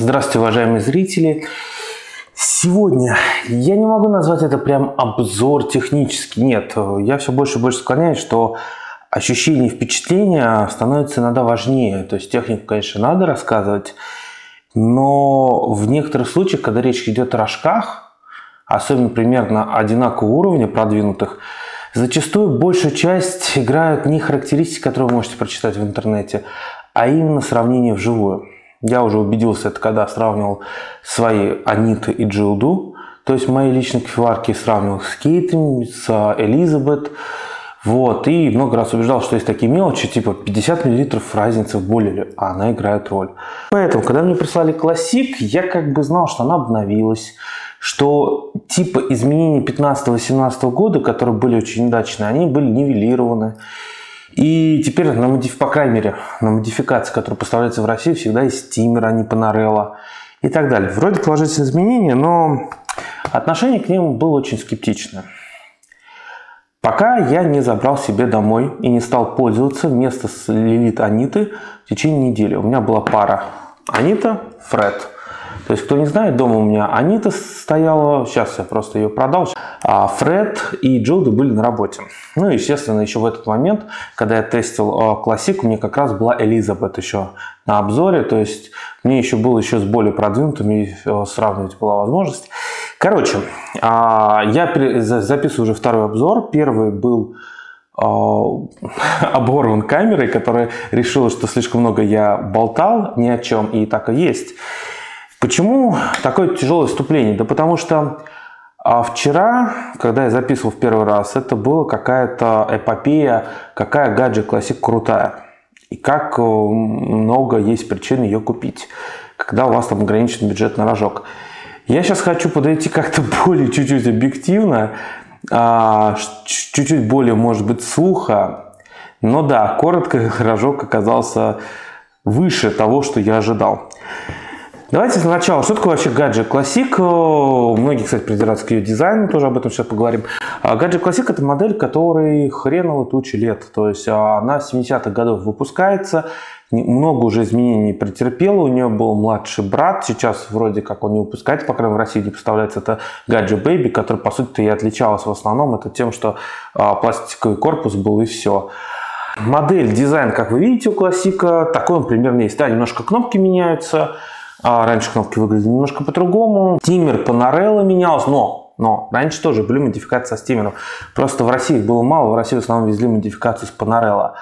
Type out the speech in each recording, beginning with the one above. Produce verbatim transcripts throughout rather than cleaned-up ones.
Здравствуйте, уважаемые зрители! Сегодня я не могу назвать это прям обзор технический. Нет, я все больше и больше склоняюсь, что ощущения и впечатления становятся иногда важнее. То есть технику, конечно, надо рассказывать, но в некоторых случаях, когда речь идет о рожках, особенно примерно одинакового уровня продвинутых, зачастую большую часть играют не характеристики, которые вы можете прочитать в интернете, а именно сравнение вживую. Я уже убедился, это когда сравнивал свои Аниты и Джилду, то есть мои личные кофеварки, сравнивал с Кейтами, с Элизабет, вот, и много раз убеждал, что есть такие мелочи, типа пятьдесят миллилитров разницы в бойлере, а она играет роль. Поэтому, когда мне прислали Classic, я как бы знал, что она обновилась, что типа изменений пятнадцатого-семнадцатого года, которые были очень удачные, они были нивелированы. И теперь, на модиф... по крайней мере, на модификации, которые поставляются в Россию, всегда есть стимер, а не панорелла и так далее. Вроде положительные изменения, но отношение к ним было очень скептичное. Пока я не забрал себе домой и не стал пользоваться вместо Лилит Аниты в течение недели. У меня была пара Анита, Фред. То есть, кто не знает, дома у меня Анита стояла, сейчас я просто ее продал, а Фред и Джилда были на работе. Ну и, естественно, еще в этот момент, когда я тестил Classic, у меня как раз была Элизабет еще на обзоре, то есть мне еще было еще с более продвинутыми сравнивать была возможность. Короче, я записываю уже второй обзор. Первый был оборван камерой, которая решила, что слишком много я болтал ни о чем, и так и есть. Почему такое тяжелое вступление? Да потому что а вчера, когда я записывал в первый раз, это была какая-то эпопея, какая гаджет Classic крутая. И как много есть причин ее купить, когда у вас там ограничен бюджет на рожок. Я сейчас хочу подойти как-то более чуть-чуть объективно, чуть-чуть более, может быть, сухо. Но да, коротко, рожок оказался выше того, что я ожидал. Давайте сначала, что такое вообще гаджет Classic? Многие, кстати, придираются к ее дизайну, тоже об этом сейчас поговорим. Гаджет Classic — это модель, которой хреново тучи лет. То есть она с семидесятых годов выпускается, много уже изменений претерпела. У нее был младший брат, сейчас вроде как он не выпускается, по крайней мере в России не поставляется. Это Gadget Baby, который, по сути, и отличалась в основном это тем, что пластиковый корпус был и все. Модель, дизайн, как вы видите, у Classic такой он примерно есть. Да, немножко кнопки меняются. А раньше кнопки выглядели немножко по-другому. Стимер панорелла менялся, но, но раньше тоже были модификации со стимером. Просто в России их было мало, в России в основном везли модификацию с панорелла.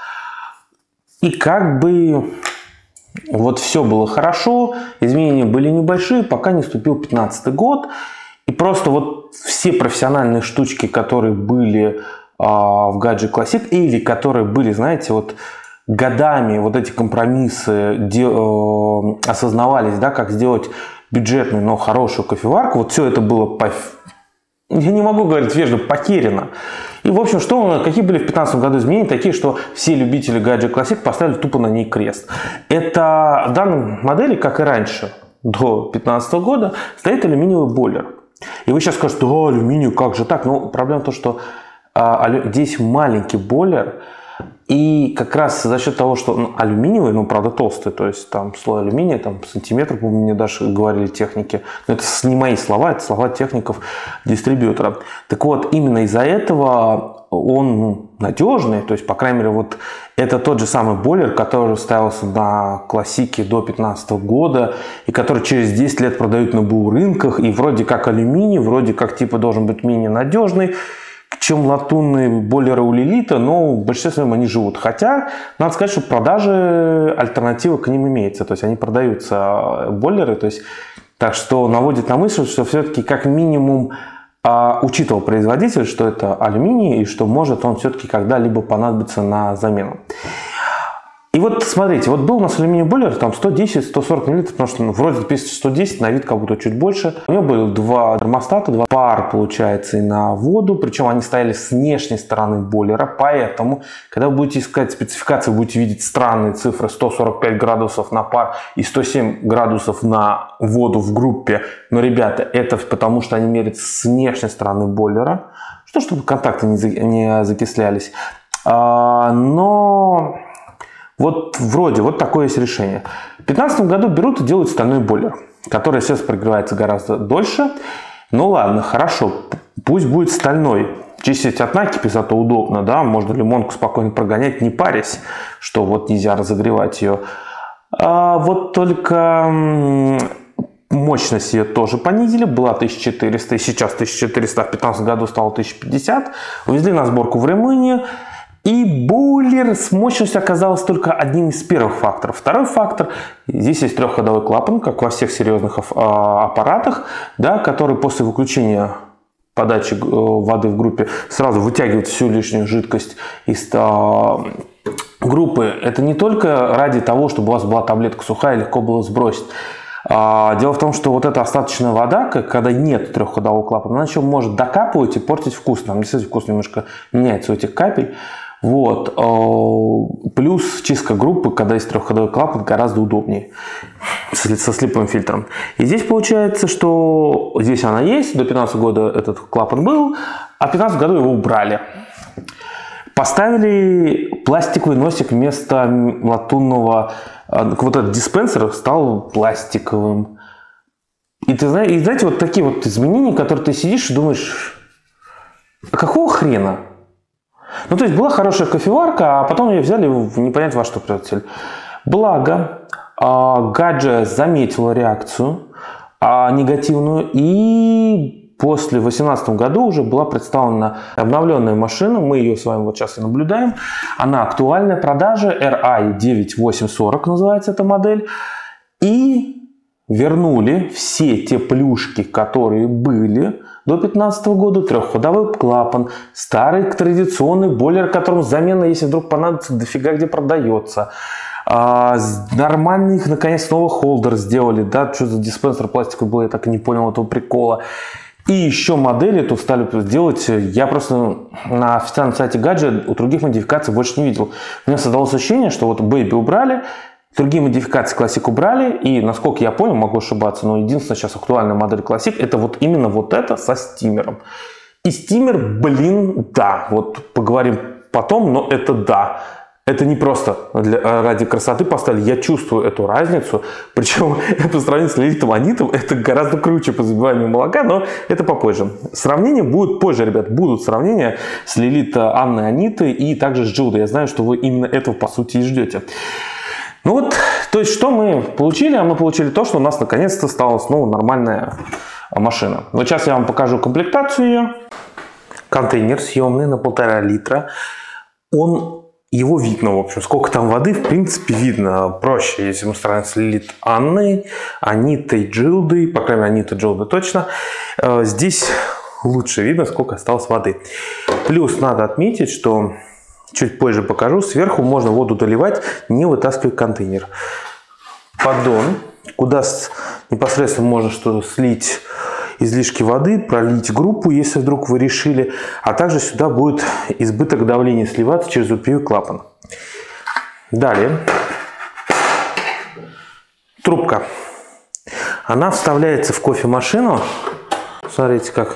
И как бы вот все было хорошо, изменения были небольшие, пока не вступил пятнадцатый год. И просто вот все профессиональные штучки, которые были а, в Gadget Classic, или которые были, знаете, вот годами вот эти компромиссы де, э, осознавались, да, как сделать бюджетную, но хорошую кофеварку. Вот все это было, по, я не могу говорить вежливо, потеряно. И, в общем, что, какие были в пятнадцатом году изменения? Такие, что все любители Gadget Classic поставили тупо на ней крест. Это в данной модели, как и раньше, до пятнадцатого года, стоит алюминиевый бойлер. И вы сейчас скажете, да, алюминий, как же так? Но проблема в том, что э, здесь маленький бойлер. И как раз за счет того, что ну, алюминиевый, ну, правда, толстый, то есть там слой алюминия, там сантиметр, по-моему, мне даже говорили техники. Но это не мои слова, это слова техников-дистрибьютора. Так вот, именно из-за этого он ну, надежный, то есть, по крайней мере, вот это тот же самый бойлер, который ставился на Classic до пятнадцатого года, и который через десять лет продают на БУ рынках, и вроде как алюминий, вроде как типа должен быть менее надежный, чем латунные бойлеры у Лилита, но в большинстве своем они живут. Хотя, надо сказать, что продажи, альтернатива к ним имеется. То есть они продаются, бойлеры. То есть, так что наводит на мысль, что все-таки как минимум а, учитывал производитель, что это алюминий, и что может он все-таки когда-либо понадобиться на замену. И вот смотрите, вот был у нас алюминиевый бойлер, там сто десять — сто сорок миллилитров, потому что ну, вроде пишется сто десять, на вид как будто чуть больше. У него были два термостата, два пар, получается, и на воду, причем они стояли с внешней стороны бойлера, поэтому, когда вы будете искать спецификацию, будете видеть странные цифры сто сорок пять градусов на пар и сто семь градусов на воду в группе. Но, ребята, это потому, что они меряют с внешней стороны бойлера, что чтобы контакты не закислялись. А, но... Вот вроде вот такое есть решение. В две тысячи пятнадцатом году берут и делают стальной бойлер. который сейчас прогревается гораздо дольше. Ну ладно, хорошо, пусть будет стальной. Чистить от накипи, зато удобно, да, можно лимонку спокойно прогонять, не парясь, что вот нельзя разогревать ее. А вот только мощность ее тоже понизили, была тысяча четыреста, и сейчас тысяча четыреста, а в две тысячи пятнадцатом году стало тысяча пятьдесят. Увезли на сборку в Румынию, и бойлер с мощностью оказался только одним из первых факторов. Второй фактор, здесь есть трехходовой клапан, как во всех серьезных аппаратах, да, который после выключения подачи воды в группе сразу вытягивает всю лишнюю жидкость из группы. Это не только ради того, чтобы у вас была таблетка сухая, легко было сбросить. Дело в том, что вот эта остаточная вода, когда нет трехходового клапана, она еще может докапывать и портить вкус. Там действительно вкус немножко меняется у этих капель. Вот. Плюс чистка группы, когда есть трехходовой клапан, гораздо удобнее со слиповым фильтром. И здесь получается, что здесь она есть, до две тысячи пятнадцатого года этот клапан был, а в две тысячи пятнадцатом году его убрали. Поставили пластиковый носик вместо латунного, вот этот диспенсер стал пластиковым. И ты знаешь, и знаете, вот такие вот изменения, которые ты сидишь и думаешь, а какого хрена? Ну, то есть была хорошая кофеварка, а потом ее взяли в непонятно во что превратили. Благо, Гадже заметила реакцию негативную, и после две тысячи восемнадцатого году уже была представлена обновленная машина, мы ее с вами вот сейчас и наблюдаем. Она актуальная, продажа эр ай девять восемь сорок называется эта модель. И вернули все те плюшки, которые были до две тысячи пятнадцатого года. Трехходовой клапан, старый традиционный бойлер, которому замена, если вдруг понадобится, дофига где продается. А, нормальный их наконец снова холдер сделали. Да, что за диспенсер пластиковый был, я так и не понял этого прикола. И еще модели тут стали делать. Я просто на официальном сайте Гадже у других модификаций больше не видел. У меня создалось ощущение, что вот Baby убрали, другие модификации Classic убрали, и, насколько я понял, могу ошибаться, но единственная сейчас актуальная модель Classic это вот именно вот это со стимером. И стимер, блин, да, вот поговорим потом, но это да. Это не просто для, ради красоты поставили, я чувствую эту разницу, причем по сравнению с лилитом анитом это гораздо круче по забиванию молока, но это попозже. Сравнение будет позже, ребят, будут сравнения с лилит Анной Анитой и также с Джилдой. Я знаю, что вы именно этого по сути и ждете. Ну вот, то есть что мы получили? А мы получили то, что у нас наконец-то стала снова нормальная машина. Вот сейчас я вам покажу комплектацию ее. Контейнер съемный на полтора литра. Он... Его видно, в общем, сколько там воды, в принципе, видно. Проще, если мы сравним с Лилит Анной, Анитой, Джилдой, по крайней мере, Анита, Джилда точно. Здесь лучше видно, сколько осталось воды. Плюс надо отметить, что, чуть позже покажу, сверху можно воду доливать, не вытаскивая контейнер. Поддон, куда непосредственно можно что-то слить, излишки воды, пролить группу, если вдруг вы решили, а также сюда будет избыток давления сливаться через упивый клапан. Далее, трубка. Она вставляется в кофемашину, смотрите как,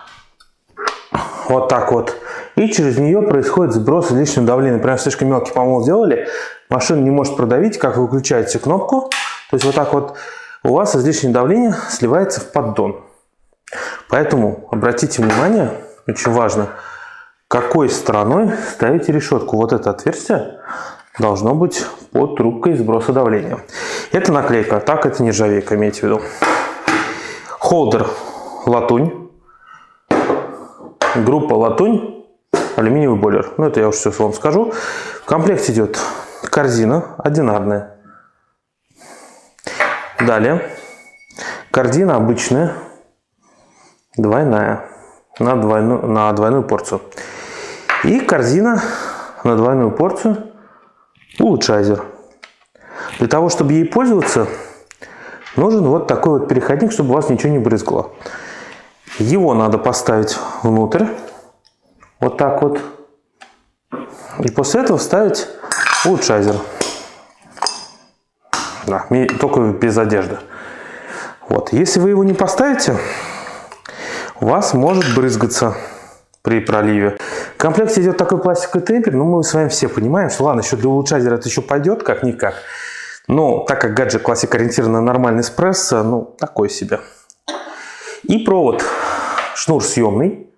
вот так вот, и через нее происходит сброс излишнего давления. Прям слишком мелкий помол сделали, машина не может продавить, как вы выключаете кнопку, то есть вот так вот у вас излишнее давление сливается в поддон. Поэтому обратите внимание, очень важно, какой стороной ставите решетку. Вот это отверстие должно быть под трубкой сброса давления. Это наклейка, так это нержавейка, имейте в виду. Холдер латунь, группа латунь, алюминиевый бойлер. Ну это я уже все вам скажу. В комплекте идет корзина одинарная. Далее корзина обычная. Двойная, на двойную, на двойную порцию. И корзина на двойную порцию улучшайзер. Для того, чтобы ей пользоваться, нужен вот такой вот переходник, чтобы у вас ничего не брызгало. Его надо поставить внутрь, вот так вот. И после этого вставить улучшайзер. Да, только без одежды. Вот. Если вы его не поставите, у вас может брызгаться при проливе. В комплекте идет такой пластиковый темпер, но мы с вами все понимаем, что ладно, еще для улучшайзера это еще пойдет, как-никак. Но так как гаджет Classic ориентирован на нормальный эспрессо, ну, такой себе. И провод шнур съемный.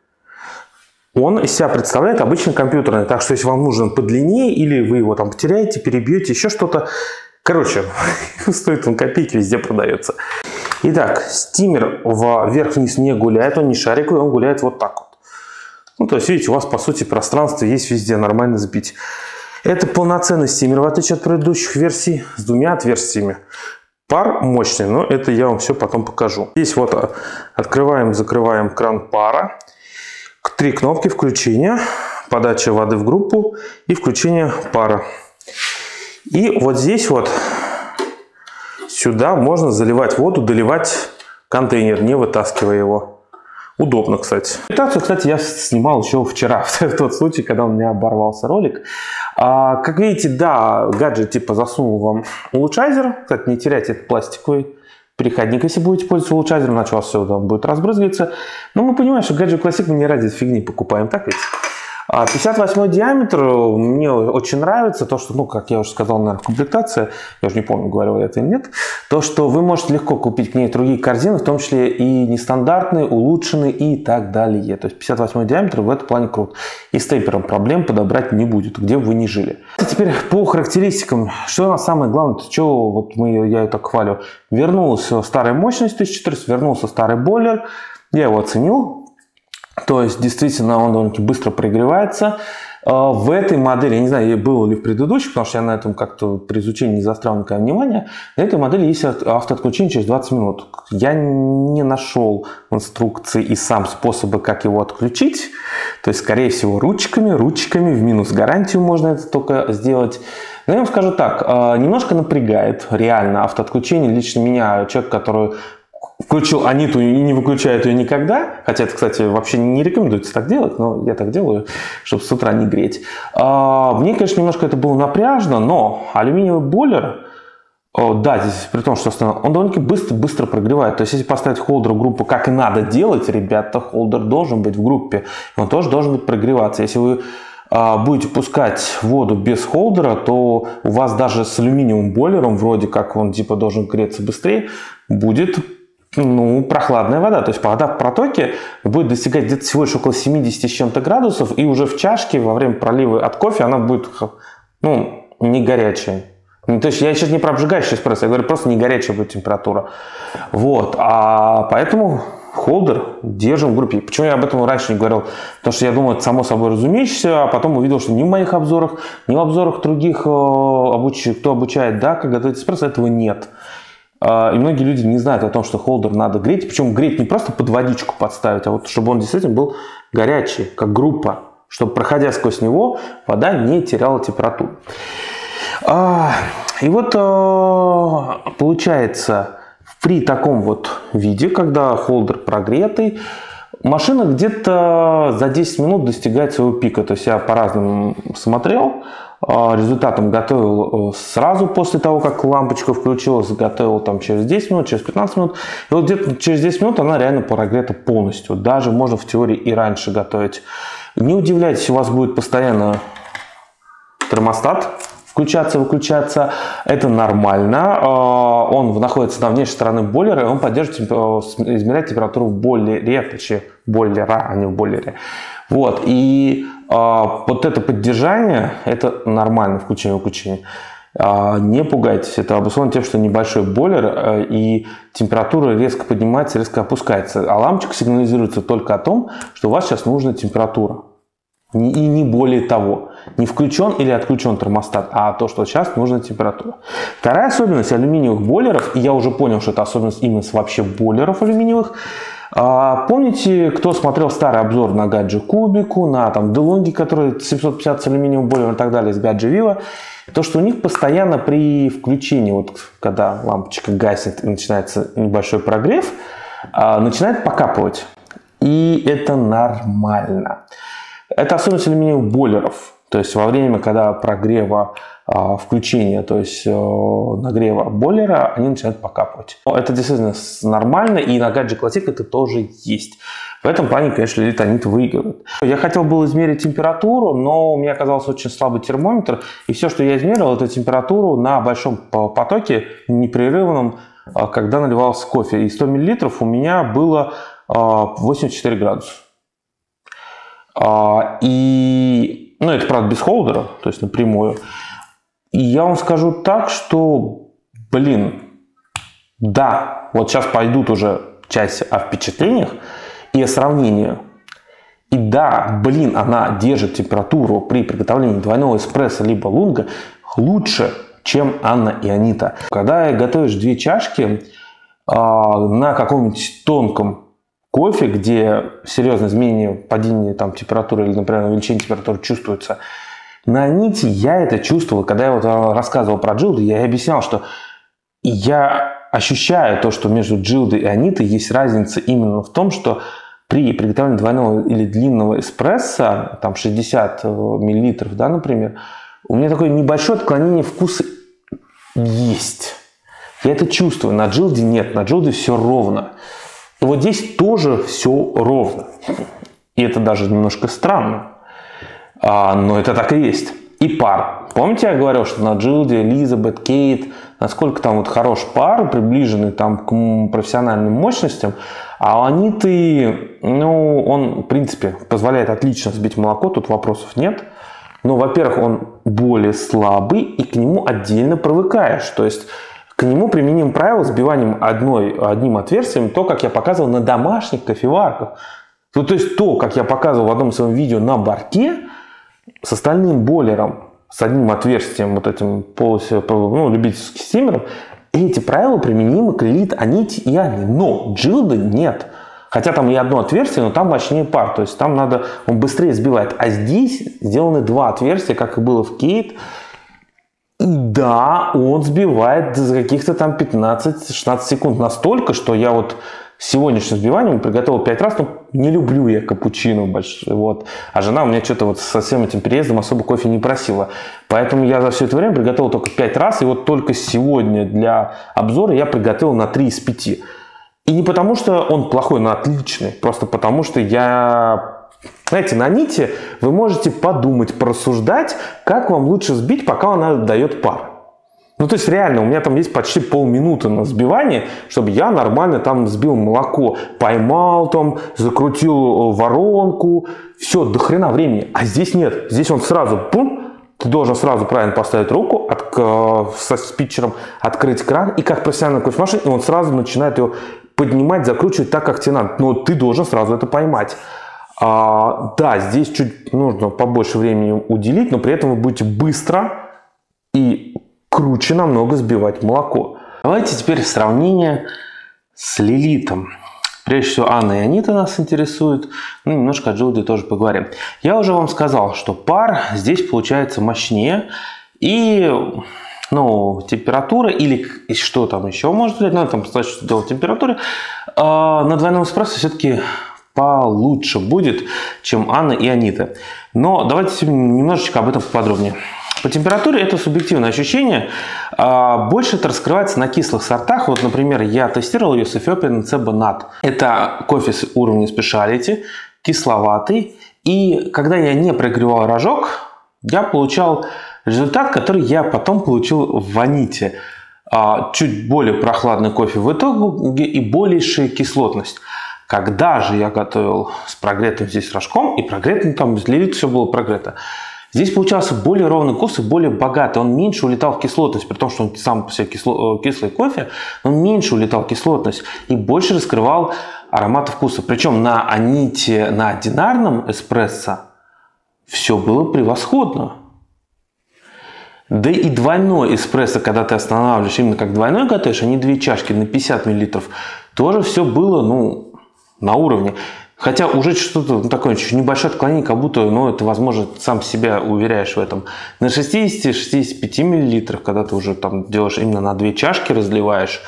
Он из себя представляет обычный компьютерный. Так что, если вам нужен подлиннее, или вы его там потеряете, перебьете, еще что-то. Короче, стоит он копейки, везде продается. Итак, стимер вверх-вниз не гуляет, он не шариковый, он гуляет вот так вот. Ну, то есть, видите, у вас, по сути, пространство есть везде, нормально сбить. Это полноценный стимер, в отличие от предыдущих версий, с двумя отверстиями. Пар мощный, но это я вам все потом покажу. Здесь вот открываем, закрываем кран пара. Три кнопки включения, подача воды в группу и включение пара. И вот здесь вот сюда можно заливать воду, доливать контейнер, не вытаскивая его. Удобно, кстати. Презентацию, кстати, я снимал еще вчера, в тот случай, когда у меня оборвался ролик. А, как видите, да, гаджет типа засунул вам улучшайзер. Кстати, не теряйте этот пластиковый переходник, если будете пользоваться улучшайзером, иначе у вас все там будет разбрызгиваться. Но мы понимаем, что гаджет Classic мы не ради фигни покупаем, так ведь? пятьдесят восьмой диаметр мне очень нравится, то, что, ну, как я уже сказал, наверное, комплектация, я уже не помню, говорил я это или нет, то, что вы можете легко купить к ней другие корзины, в том числе и нестандартные, улучшенные и так далее. То есть пятьдесят восьмой диаметр в этом плане крут. И с тейпером проблем подобрать не будет, где бы вы ни жили. И теперь по характеристикам, что у нас самое главное, что вот мы, я это хвалю, вернулась старая мощность тысяча четыреста, вернулся старый бойлер, я его оценил. То есть, действительно, он довольно-таки быстро прогревается. В этой модели, я не знаю, было ли в предыдущей, потому что я на этом как-то при изучении не заострял никакое внимание, на этой модели есть автоотключение через двадцать минут. Я не нашел инструкции и сам способы, как его отключить. То есть, скорее всего, ручками, ручками, в минус гарантию можно это только сделать. Но я вам скажу так, немножко напрягает реально автоотключение. Лично меня, человек, который включил Аниту и не выключает ее никогда. Хотя это, кстати, вообще не рекомендуется так делать, но я так делаю, чтобы с утра не греть. Мне, конечно, немножко это было напряжно, но алюминиевый бойлер, да, здесь при том, что он довольно-таки быстро, быстро прогревает. То есть, если поставить холдер в группу, как и надо делать, ребята, холдер должен быть в группе. Он тоже должен быть прогреваться. Если вы будете пускать воду без холдера, то у вас даже с алюминиевым бойлером, вроде как он типа должен греться быстрее, будет, ну, прохладная вода. То есть вода в протоке будет достигать где-то всего лишь около семидесяти с чем-то градусов, и уже в чашке во время пролива от кофе она будет, ну, не горячая. То есть я сейчас не про обжигающий эспрессо, я говорю, просто не горячая будет температура. Вот, а поэтому холдер держим в группе. Почему я об этом раньше не говорил? Потому что я думал, это само собой разумеющееся, а потом увидел, что ни в моих обзорах, ни в обзорах других, кто обучает, да, как готовить эспрессо, этого нет. И многие люди не знают о том, что холдер надо греть. Причем греть не просто под водичку подставить, а вот чтобы он действительно был горячий, как группа. Чтобы, проходя сквозь него, вода не теряла температуру. И вот получается, при таком вот виде, когда холдер прогретый, машина где-то за десять минут достигает своего пика. То есть я по-разному смотрел. Результатом готовил сразу после того, как лампочка включилась, готовил там через десять минут, через пятнадцать минут. И вот где-то через десять минут она реально прогрета полностью. Даже можно в теории и раньше готовить. Не удивляйтесь, у вас будет постоянно термостат включаться, выключаться. Это нормально. Он находится на внешней стороне бойлера, и он поддерживает, измеряет температуру в бойлере, точнее бойлера, а не в бойлере. Вот, и а, вот это поддержание, это нормально, включение-выключение. А, не пугайтесь, это обусловлено тем, что небольшой бойлер, а, и температура резко поднимается, резко опускается. А лампочка сигнализируется только о том, что у вас сейчас нужна температура. И не более того. Не включен или отключен термостат, а то, что сейчас нужна температура. Вторая особенность алюминиевых бойлеров, и я уже понял, что это особенность именно вообще бойлеров алюминиевых. Помните, кто смотрел старый обзор на Гаджи Кубику, на там DeLonghi, который семьсот пятьдесят с алюминиевым бойлером и так далее, с Гаджи Vivo, то, что у них постоянно при включении, вот когда лампочка гаснет и начинается небольшой прогрев, начинает покапывать. И это нормально. Это особенность алюминиевых бойлеров. То есть во время, когда прогрева э, включения, то есть э, нагрева бойлера, они начинают покапывать. Это действительно нормально, и на Gadget Classic это тоже есть. В этом плане, конечно, Лилит выигрывает. Я хотел было измерить температуру, но у меня оказался очень слабый термометр, и все, что я измерил, это температуру на большом потоке, непрерывном, когда наливался кофе. И сто миллилитров у меня было восемьдесят четыре градуса. И, ну, это, правда, без холдера, то есть напрямую. И я вам скажу так, что, блин, да, вот сейчас пойдут уже часть о впечатлениях и о сравнении. И да, блин, она держит температуру при приготовлении двойного эспрессо либо лунга лучше, чем Анна и Анита. Когда готовишь две чашки э, на каком-нибудь тонком кофе, где серьезное изменение падения там, температуры или, например, увеличение температуры чувствуется, на Аните я это чувствовал. Когда я вот рассказывал про Джилду, я объяснял, что я ощущаю то, что между Джилдой и Анитой есть разница именно в том, что при приготовлении двойного или длинного эспрессо, там шестьдесят миллилитров, да, например, у меня такое небольшое отклонение вкуса есть. Я это чувствую. На Джилде нет. На Джилде все ровно. И вот здесь тоже все ровно. И это даже немножко странно. А, но это так и есть. И пар. Помните, я говорил, что на Джилде, Элизабет, Кейт, насколько там вот хорош пар, приближенный там к профессиональным мощностям, а у Аниты, ну, он, в принципе, позволяет отлично взбить молоко, тут вопросов нет. Но, во-первых, он более слабый, и к нему отдельно привыкаешь. То есть к нему применим правило сбиванием одной, одним отверстием, то, как я показывал на домашних кофеварках. Ну, то есть то, как я показывал в одном своем видео на борте, с остальным бойлером, с одним отверстием, вот этим полностью, ну, любительским стимером, эти правила применимы к Лилит, Аните и Анне. Но Джилда нет. Хотя там и одно отверстие, но там мощнее пар. То есть там надо, он быстрее сбивает. А здесь сделаны два отверстия, как и было в Кейт. И да, он сбивает за каких-то там пятнадцать-шестнадцать секунд. Настолько, что я вот сегодняшним сбиванием приготовил пять раз, но не люблю я капучино большой, вот. А жена у меня что-то вот со всем этим переездом особо кофе не просила. Поэтому я за все это время приготовил только пять раз, и вот только сегодня для обзора я приготовил на три из пяти. И не потому, что он плохой, но отличный, просто потому, что я... Знаете, на Аните вы можете подумать, порассуждать, как вам лучше сбить, пока она дает пар. Ну, то есть, реально, у меня там есть почти полминуты на взбивание, чтобы я нормально там взбил молоко. Поймал там, закрутил воронку. Все, до хрена времени. А здесь нет. Здесь он сразу, пум, ты должен сразу правильно поставить руку от, со спичером, открыть кран. И как профессиональный кофемашин, и он сразу начинает ее поднимать, закручивать так, как тебе надо. Но ты должен сразу это поймать. А, да, здесь чуть нужно побольше времени уделить, но при этом вы будете быстро и круче намного сбивать молоко. Давайте теперь сравнение с Лилитом. Прежде всего, Анна и Анита нас интересуют. Ну, немножко о Джилде тоже поговорим. Я уже вам сказал, что пар здесь получается мощнее. И, ну, температура или что там еще может быть, надо там сказать, что делать температуры, э, на двойном эспрессо все-таки получше будет, чем Анна и Анита. Но давайте немножечко об этом подробнее. По температуре это субъективное ощущение. Больше это раскрывается на кислых сортах. Вот, например, я тестировал ее с Ethiopian Cebo Nut. Это кофе с уровня специалити, кисловатый. И когда я не прогревал рожок, я получал результат, который я потом получил в Аните. Чуть более прохладный кофе в итоге и большая кислотность. Когда же я готовил с прогретым здесь рожком, и прогретым там без Лилит все было прогрето, здесь получался более ровный вкус и более богатый. Он меньше улетал в кислотность, при том, что он сам по себе кисло, кислый кофе, он меньше улетал в кислотность и больше раскрывал ароматы вкуса. Причем на Аните, на одинарном эспрессо все было превосходно. Да и двойной эспрессо, когда ты останавливаешь именно как двойной готовишь, а не две чашки на пятьдесят миллилитров, тоже все было, ну, на уровне. Хотя уже что-то ну, такое небольшое отклонение, как будто, ну, это, возможно, сам себя уверяешь в этом. На шестидесяти-шестидесяти пяти миллилитрах, когда ты уже там делаешь именно на две чашки, разливаешь,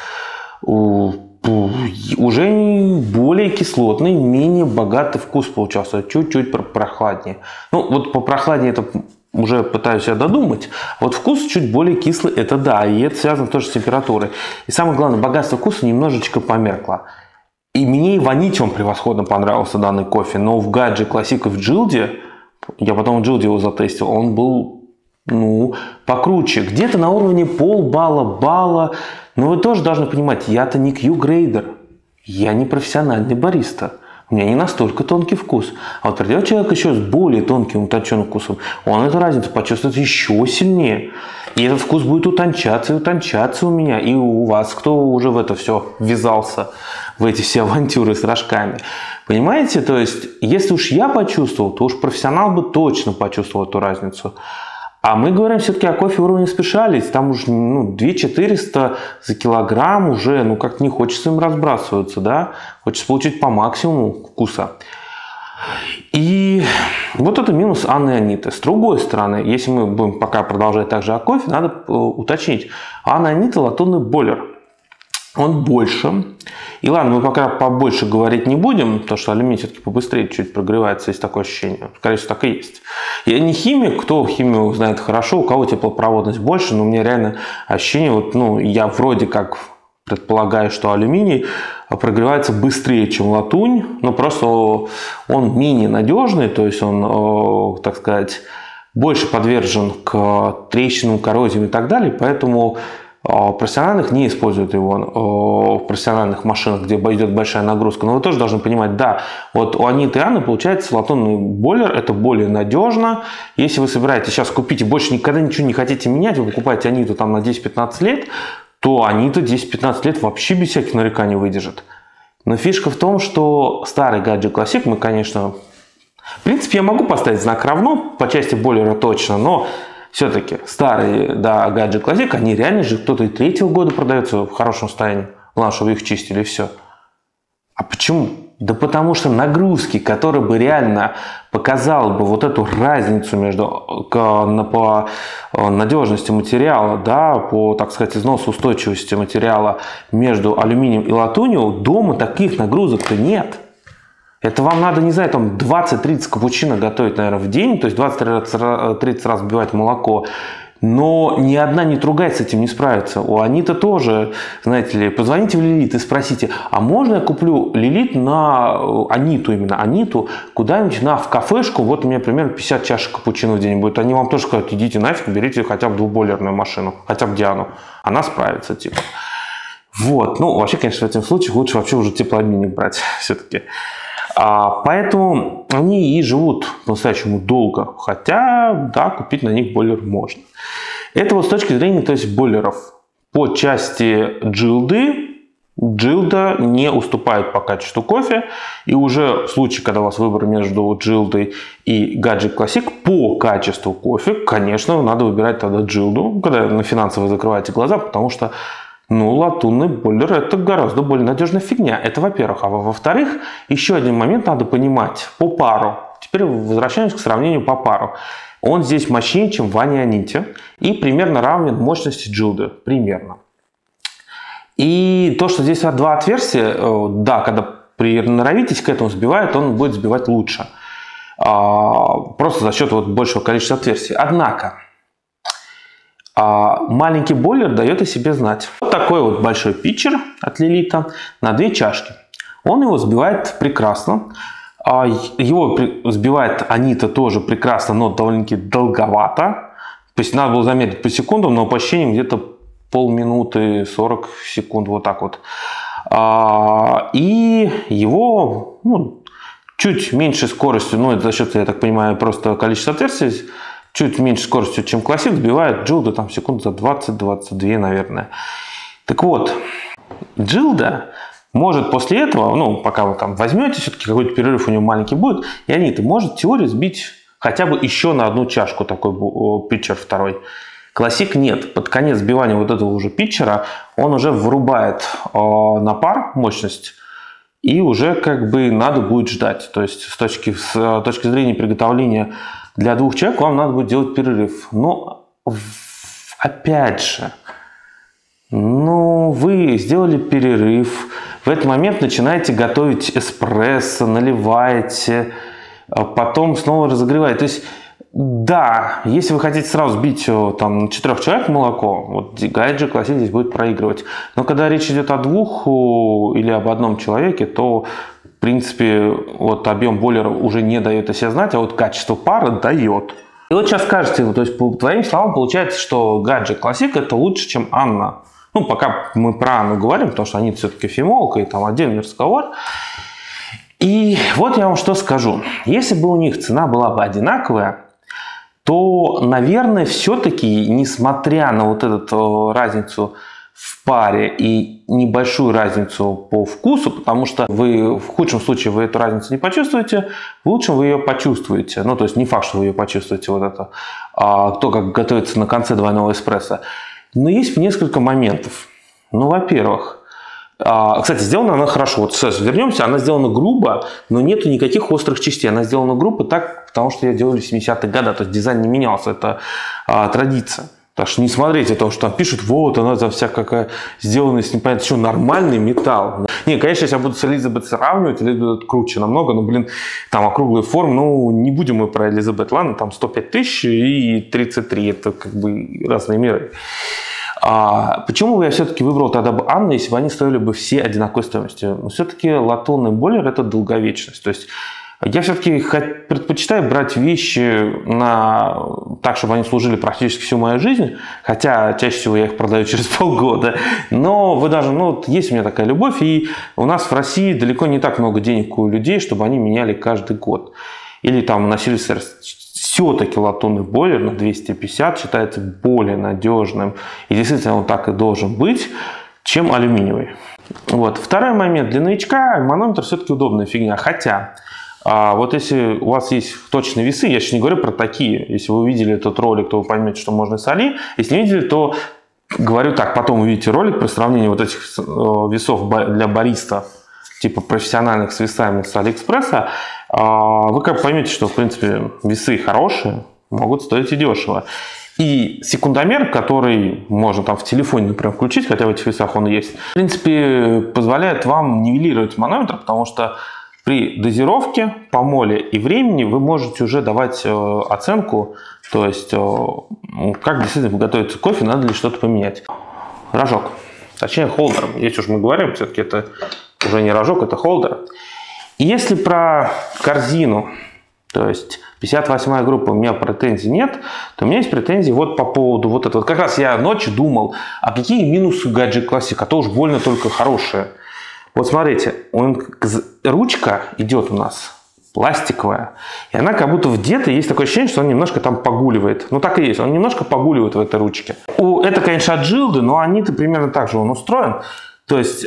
уже более кислотный, менее богатый вкус получался, чуть-чуть прохладнее. Ну, вот по прохладнее это уже пытаюсь себя додумать. Вот вкус чуть более кислый, это да, и это связано тоже с температурой. И самое главное, богатство вкуса немножечко померкло. И мне и ванить он превосходно понравился, данный кофе, но в Гадже Classic и в Джилде, я потом в Джилде его затестил, он был, ну, покруче. Где-то на уровне полбалла, балла. Но вы тоже должны понимать, я-то не Q-грейдер, я не профессиональный бариста. У меня не настолько тонкий вкус. А вот придет человек еще с более тонким, утонченным вкусом, он эту разницу почувствует еще сильнее. И этот вкус будет утончаться и утончаться у меня, и у вас, кто уже в это все ввязался, в эти все авантюры с рожками. Понимаете? То есть, если уж я почувствовал, то уж профессионал бы точно почувствовал эту разницу. А мы говорим все-таки о кофе уровня спешалити. Там уже ну, две тысячи четыреста за килограмм уже, ну как-то не хочется им разбрасываться, да? Хочется получить по максимуму вкуса. И вот это минус Анны и Аниты. С другой стороны, если мы будем пока продолжать также о кофе, надо уточнить. Анна и Анита латунный бойлер. Он больше. И ладно, мы пока побольше говорить не будем, потому что алюминий все-таки побыстрее чуть прогревается, есть такое ощущение. Скорее всего, так и есть. Я не химик, кто химию знает хорошо, у кого теплопроводность больше, но у меня реально ощущение, вот, ну, я вроде как предполагаю, что алюминий прогревается быстрее, чем латунь, но просто он менее надежный, то есть он, так сказать, больше подвержен к трещинам, коррозиям и так далее, поэтому профессиональных не используют его в профессиональных машинах, где идет большая нагрузка. Но вы тоже должны понимать, да, вот у Аниты и Анны получается латунный бойлер, это более надежно. Если вы собираетесь сейчас купить и больше никогда ничего не хотите менять, вы покупаете Аниту там на десять-пятнадцать лет, то Анита десять-пятнадцать лет вообще без всяких нареканий выдержит. Но фишка в том, что старый Гадже Classic мы, конечно, в принципе, я могу поставить знак равно по части бойлера точно, но все-таки старые, да, Гадже Classic, они реально же кто-то и третьего года продаются в хорошем состоянии. Главное, чтобы их чистили и все. А почему? Да потому что нагрузки, которые бы реально показал бы вот эту разницу между по надежности материала, да, по, так сказать, износу устойчивости материала между алюминием и латунью, дома таких нагрузок-то нет. Это вам надо, не знаю, там двадцать-тридцать капучино готовить, наверное, в день, то есть двадцать-тридцать раз вбивать молоко. Но ни одна, ни другая с этим не справится. У Аниты тоже, знаете ли, позвоните в Лилит и спросите, а можно я куплю Лилит на Аниту, именно Аниту, куда-нибудь на, в кафешку, вот у меня примерно пятьдесят чашек капучино в день будет. Они вам тоже скажут, идите нафиг, берите хотя бы двухбойлерную машину, хотя бы Диану. Она справится, типа. Вот, ну, вообще, конечно, в этом случае лучше вообще уже теплообменник брать все-таки. А, поэтому они и живут по-настоящему долго, хотя, да, купить на них бойлер можно. Это вот с точки зрения, то есть, бойлеров. По части джилды, джилда не уступает по качеству кофе, и уже в случае, когда у вас выбор между джилдой и Гадже Classic, по качеству кофе, конечно, надо выбирать тогда джилду, когда на финансово закрываете глаза, потому что ну, латунный бойлер – это гораздо более надежная фигня. Это во-первых. А во-вторых, еще один момент надо понимать. По пару. Теперь возвращаемся к сравнению по пару. Он здесь мощнее, чем в Ане и Аните. И примерно равен мощности джилды. Примерно. И то, что здесь два отверстия, да, когда приноровитесь к этому, сбивает, он будет сбивать лучше. Просто за счет вот большего количества отверстий. Однако, маленький бойлер дает о себе знать. Вот такой вот большой питчер от Лилита на две чашки. Он его сбивает прекрасно. Его сбивает Анита тоже прекрасно, но довольно-таки долговато. То есть надо было замерить по секундам, но по ощущениям где-то полминуты, сорок секунд, вот так вот. И его ну, чуть меньшей скоростью, ну это за счет, я так понимаю, просто количества отверстий, чуть меньше скоростью, чем Classic, сбивает джилда там секунд за двадцать-двадцать две, наверное. Так вот, джилда может после этого, ну, пока вы там возьмете, все-таки какой-то перерыв у него маленький будет, и Анита может в теории сбить хотя бы еще на одну чашку такой питчер второй. Classic нет. Под конец сбивания вот этого уже питчера он уже врубает э, на пар мощность, и уже как бы надо будет ждать. То есть с точки, с точки зрения приготовления для двух человек вам надо будет делать перерыв. Но опять же, ну вы сделали перерыв, в этот момент начинаете готовить эспрессо, наливаете, потом снова разогреваете. То есть Да, если вы хотите сразу бить там четырех человек молоко, вот Гаджи Classic здесь будет проигрывать. Но когда речь идет о двух или об одном человеке, то в принципе вот объем бойлера уже не дает о себе знать, а вот качество пара дает. И вот сейчас скажете, то есть по твоим словам получается, что Гаджи Classic это лучше, чем Анна. Ну, пока мы про Анну говорим, потому что они все-таки фемолка и там отдельный разговор. И вот я вам что скажу. Если бы у них цена была бы одинаковая, то, наверное, все-таки, несмотря на вот эту разницу в паре и небольшую разницу по вкусу, потому что вы в худшем случае вы эту разницу не почувствуете, в лучшем вы ее почувствуете. Ну, то есть не факт, что вы ее почувствуете, вот это, а, то, как готовится на конце двойного эспрессо. Но есть несколько моментов. Ну, во-первых, кстати, сделана она хорошо. Вот сейчас вернемся, она сделана грубо, но нету никаких острых частей. Она сделана грубо так, потому что ее делали в семидесятые годы, то есть дизайн не менялся, это а, традиция. Так что не смотрите то, что там пишут, вот она за вся какая сделана из непонятно что, нормальный металл. Не, конечно, если я буду с Элизабет сравнивать, Элизабет круче намного, но, блин, там округлые формы, ну, не будем мы про Элизабет, ладно, там сто пять тысяч и тридцать три, это как бы разные миры. А почему бы я все-таки выбрал тогда бы Анну, если бы они стоили бы все одинаковой стоимостью? Но все-таки латунный бойлер – это долговечность. То есть я все-таки предпочитаю брать вещи на... так, чтобы они служили практически всю мою жизнь, хотя чаще всего я их продаю через полгода. Но вы даже, ну, вот есть у меня такая любовь, и у нас в России далеко не так много денег у людей, чтобы они меняли каждый год. Или там носили все-таки латунный бойлер на двести пятьдесят считается более надежным, и действительно он так и должен быть, чем алюминиевый. Вот. Второй момент. Для новичка манометр все-таки удобная фигня. Хотя, а, вот если у вас есть точные весы, я сейчас не говорю про такие, если вы увидели этот ролик, то вы поймете, что можно соли. Если не видели, то говорю так, потом увидите ролик про сравнение вот этих весов для бариста, типа профессиональных с весами с Алиэкспресса, вы как поймете, что в принципе весы хорошие, могут стоить и дешево. И секундомер, который можно там в телефоне, например, включить, хотя в этих весах он есть, в принципе, позволяет вам нивелировать манометр, потому что при дозировке по моле и времени вы можете уже давать оценку, то есть как действительно готовится кофе, надо ли что-то поменять. Рожок, точнее холдер, если уж мы говорим, все-таки это уже не рожок, это холдер. И если про корзину, то есть пятьдесят восьмая группа, у меня претензий нет, то у меня есть претензии вот по поводу вот этого. Как раз я ночью думал, а какие минусы у Гаджи Classic, а то уж больно только хорошие. Вот смотрите, он, ручка идет у нас пластиковая, и она как будто вдета, есть такое ощущение, что он немножко там погуливает. Ну так и есть, он немножко погуливает в этой ручке. У, это, конечно, от Джилды, но они-то примерно так же он устроен. То есть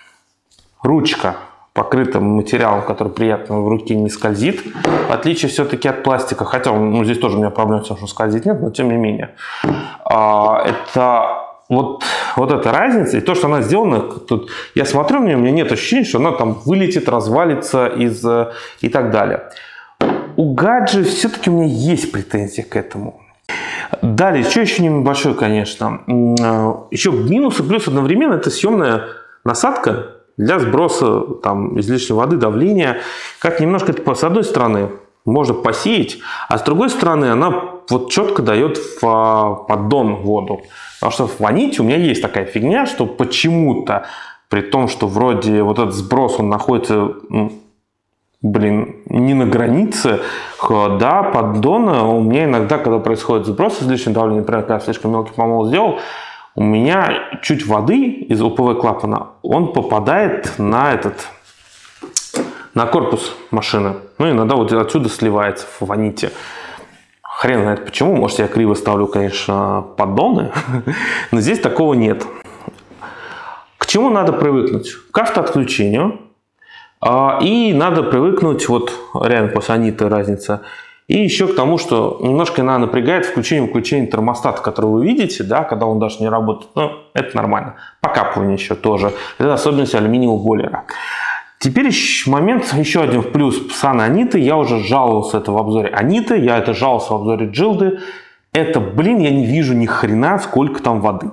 ручка покрыта материалом, который приятно в руке не скользит, в отличие все-таки от пластика, хотя ну, здесь тоже у меня проблем с тем, что скользить нет, но тем не менее. А, это вот, вот эта разница, и то, что она сделана, тут, я смотрю на нее, у меня нет ощущения, что она там вылетит, развалится из, и так далее. У Гаджи все-таки у меня есть претензии к этому. Далее, что еще небольшое, конечно. Еще минус и плюс одновременно, это съемная насадка для сброса там, излишней воды, давления. Как немножко это с одной стороны можно посеять, а с другой стороны она вот четко дает в поддон воду. Потому что в ваните у меня есть такая фигня, что почему-то, при том, что вроде вот этот сброс, он находится, блин, не на границе, да, поддона, у меня иногда, когда происходит сброс излишнего давления, например, когда я слишком мелкий помол сделал, у меня чуть воды из УПВ клапана, он попадает на этот, на корпус машины. Ну, иногда вот отсюда сливается в ваните. Хрен знает почему, может я криво ставлю, конечно, поддоны, но здесь такого нет. К чему надо привыкнуть? К автоотключению. И надо привыкнуть, вот реально после Аниты разница, и еще к тому, что немножко она напрягает включение-выключение термостата, который вы видите, да, когда он даже не работает. Ну, это нормально. Покапывание еще тоже. Это особенность алюминиевого бойлера. Теперь еще момент, еще один плюс с Аниты. Я уже жаловался это в обзоре Аниты, я это жаловался в обзоре Джилды. Это, блин, я не вижу ни хрена, сколько там воды.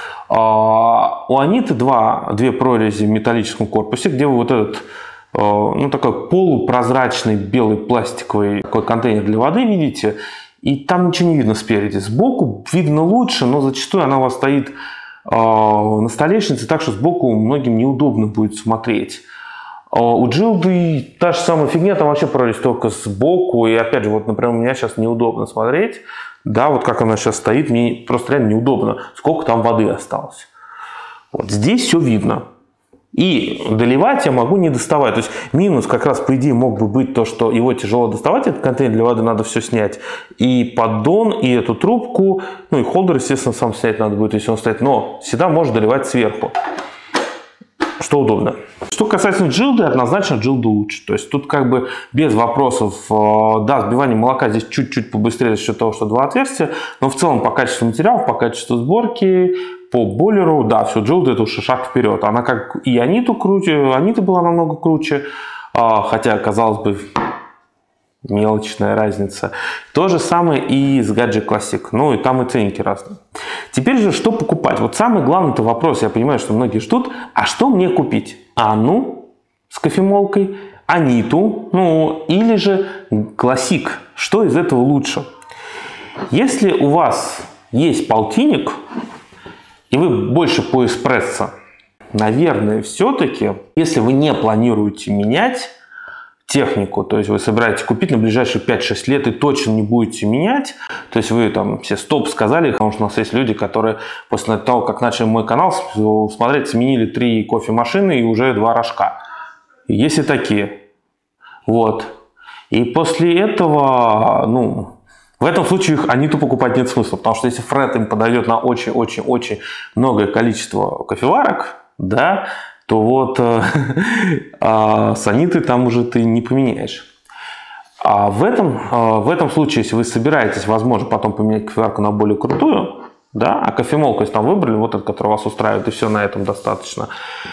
А, у Аниты два, две прорези в металлическом корпусе, где вы вот этот, ну, такой полупрозрачный белый пластиковый такой контейнер для воды видите. и там ничего не видно спереди. Сбоку видно лучше, но зачастую она у вас стоит э, на столешнице, так что сбоку многим неудобно будет смотреть. Э, у Джилды та же самая фигня, там вообще прорезь только сбоку, и опять же, вот, например, у меня сейчас неудобно смотреть, да, вот как она сейчас стоит, мне просто реально неудобно, сколько там воды осталось. Вот здесь все видно. И доливать я могу не доставать. То есть минус как раз, по идее, мог бы быть то, что его тяжело доставать, этот контейнер для воды, надо все снять. И поддон, и эту трубку, ну и холдер, естественно, сам снять надо будет, если он стоит. Но всегда можно доливать сверху, что удобно. Что касается Джилды, однозначно Джилда лучше. То есть тут как бы без вопросов, да, сбивание молока здесь чуть-чуть побыстрее за счет того, что два отверстия, но в целом по качеству материалов, по качеству сборки, по бойлеру, да, все, Джилда это уже шаг вперед. Она как и Аниту круче, Анита была намного круче, хотя, казалось бы, мелочная разница. То же самое и с Gadget Classic. Ну и там и ценники разные. Теперь же, что покупать? Вот самый главный вопрос, я понимаю, что многие ждут, а что мне купить? Анну с кофемолкой, Аниту, ну или же Classic. Что из этого лучше? Если у вас есть полтинник, и вы больше по эспрессо, наверное, все-таки, если вы не планируете менять технику, то есть вы собираетесь купить на ближайшие пять-шесть лет и точно не будете менять, то есть вы там все стоп сказали, потому что у нас есть люди, которые после того, как начали мой канал смотреть, сменили три кофемашины и уже два рожка. Есть и такие. Вот. И после этого, ну, в этом случае их Аниту покупать нет смысла, потому что если фред им подойдет на очень-очень-очень многое количество кофеварок, да, то вот э, э, с Анитой там уже ты не поменяешь. А в этом, э, в этом случае, если вы собираетесь, возможно, потом поменять кофеварку на более крутую, да, а кофемолку, если там выбрали, вот этот, который вас устраивает, и все на этом достаточно,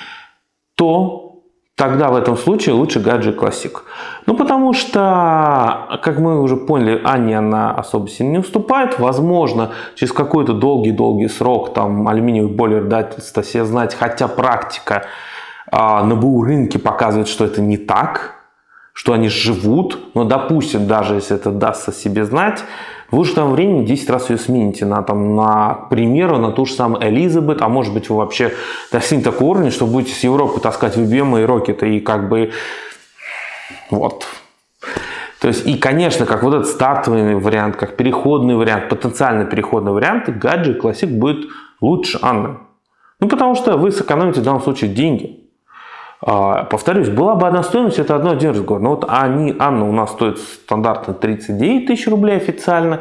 то тогда в этом случае лучше Gadget Classic. Ну, потому что, как мы уже поняли, Анне она особо сильно не уступает. Возможно, через какой-то долгий-долгий срок там алюминиевый бойлер даст о себе знать, хотя практика а, на БУ рынке показывает, что это не так, что они живут. Но, допустим, даже если это даст о себе знать, в лучшем времени десять раз ее смените на, там, на, к примеру, на ту же самую Элизабет, а может быть вы вообще достигнете такого уровня, что будете с Европы таскать ви би эм и Рокеты, и как бы вот. То есть, и, конечно, как вот этот стартовый вариант, как переходный вариант, потенциально переходный вариант, Gadget Classic будет лучше Анны. Ну, потому что вы сэкономите в данном случае деньги. Повторюсь, была бы одна стоимость, это одно один разговор. Но вот они, Анна у нас стоит стандартно тридцать девять тысяч рублей официально,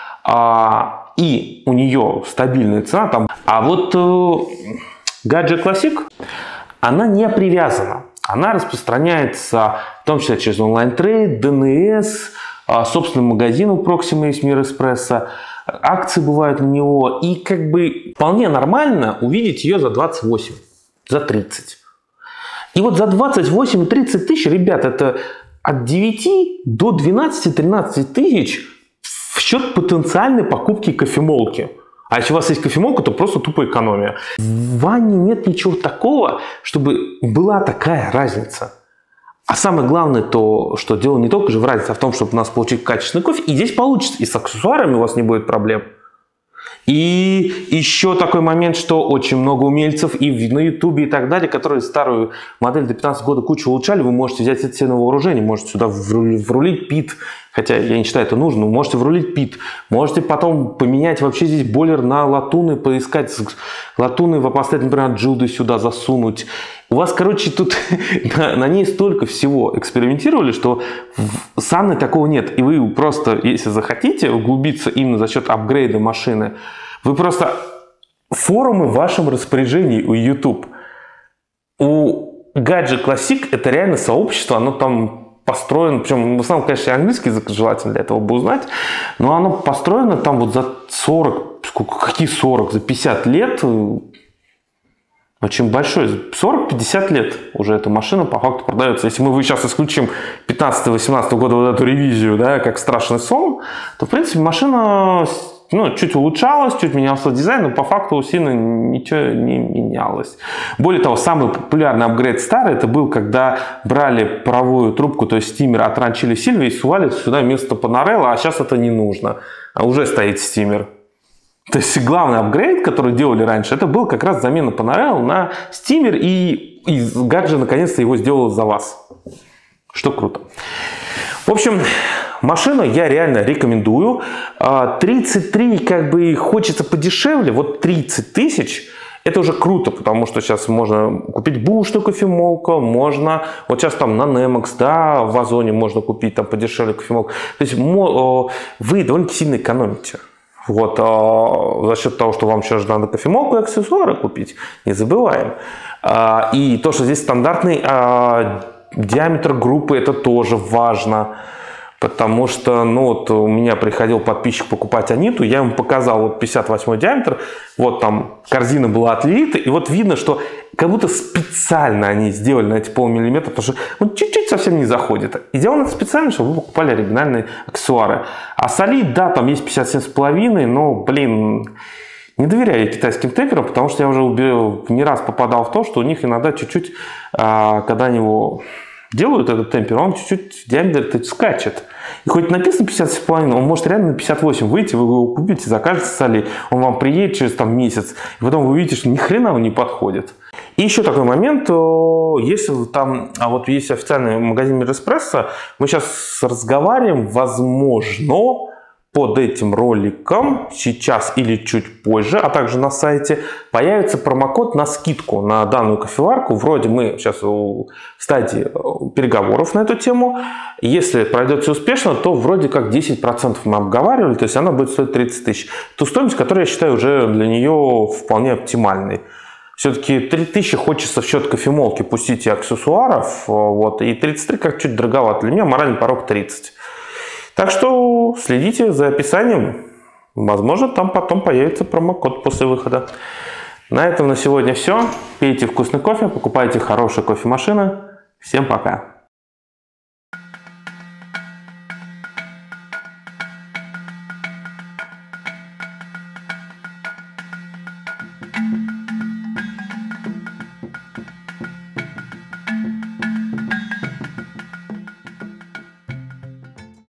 а, и у нее стабильная цена там. А вот э, Gadget Classic, она не привязана. Она распространяется в том числе через онлайн-трейд, ди эн эс, э, собственный магазин у Proxima есть Мир Эспрессо, акции бывают на него. И как бы вполне нормально увидеть ее за двадцать восемь, за тридцать. И вот за двадцать восемь-тридцать тысяч, ребят, это от девяти до двенадцати-тринадцати тысяч в счет потенциальной покупки кофемолки. А если у вас есть кофемолка, то просто тупо экономия. В ванне нет ничего такого, чтобы была такая разница. А самое главное, то, что дело не только же в разнице, а в том, чтобы у нас получить качественный кофе. И здесь получится. И с аксессуарами у вас не будет проблем. И еще такой момент, что очень много умельцев и на ютубе и так далее, которые старую модель до пятнадцатого года кучу улучшали, вы можете взять это все на вооружение, можете сюда врулить пит, хотя я не считаю это нужным, можете врулить пит, можете потом поменять вообще здесь бойлер на латуны, поискать латуны, поставить, например, Джилды сюда засунуть. У вас, короче, тут на, на ней столько всего экспериментировали, что с Анной такого нет. И вы просто, если захотите углубиться именно за счет апгрейда машины, вы просто форумы в вашем распоряжении у YouTube. У Gadget Classic это реально сообщество, оно там построено, причем в основном, конечно, английский язык желательно для этого бы узнать, но оно построено там вот за сорок, сколько, какие сорок, за пятьдесят лет. Очень большой, сорок-пятьдесят лет уже эта машина по факту продается. Если мы вы сейчас исключим пятнадцатого-восемнадцатого года вот эту ревизию, да, как страшный сон, то в принципе машина ну, чуть улучшалось, чуть менялся дизайн, но по факту сильно ничего не менялось. Более того, самый популярный апгрейд старый, это был, когда брали паровую трубку, то есть стимер от Ранчили Сильвии и сували сюда вместо Панарелла, а сейчас это не нужно, а уже стоит стимер. То есть главный апгрейд, который делали раньше, это был как раз замена Панарелла на стимер, и, и Гаджи наконец-то его сделал за вас. Что круто. В общем, машину я реально рекомендую. тридцать три, как бы хочется подешевле, вот тридцать тысяч, это уже круто, потому что сейчас можно купить бушную кофемолку, можно, вот сейчас там на Nemox, да, в Озоне можно купить там подешевле кофемолку. То есть вы довольно сильно экономите. Вот, а, за счет того, что вам сейчас надо кофемолку и аксессуары купить, не забываем. А, и то, что здесь стандартный а, диаметр группы, это тоже важно. Потому что, ну, вот у меня приходил подписчик покупать Аниту, я ему показал вот пятьдесят восьмой диаметр, вот там корзина была отлита, и вот видно, что как будто специально они сделали на эти полмиллиметра, потому что он чуть-чуть совсем не заходит. И сделано это специально, чтобы вы покупали оригинальные аксессуары. А солид, да, там есть пятьдесят семь с половиной, но, блин, не доверяю я китайским темперам, потому что я уже не раз попадал в то, что у них иногда чуть-чуть, когда они его делают, этот темпер, он чуть-чуть диаметр скачет. И хоть написано пятьдесят семь с половиной, он может реально на пятьдесят восемь выйти, вы его купите, закажете соли, он вам приедет через там месяц, и потом вы увидите, что ни хрена он не подходит. И еще такой момент, если там, а вот есть официальный магазин Мирэспрессо, мы сейчас разговариваем, возможно, под этим роликом сейчас или чуть позже, а также на сайте появится промокод на скидку на данную кофеварку. Вроде мы сейчас в стадии переговоров на эту тему. Если пройдет все успешно, то вроде как десять процентов мы обговаривали, то есть она будет стоить тридцать тысяч. Ту стоимость, которую я считаю уже для нее вполне оптимальной. Все-таки три тысячи хочется в счет кофемолки пустить и аксессуаров, вот, и тридцать три как чуть дороговато. Для меня моральный порог тридцать. Так что следите за описанием. Возможно, там потом появится промокод после выхода. На этом на сегодня все. Пейте вкусный кофе, покупайте хорошие кофемашины. Всем пока.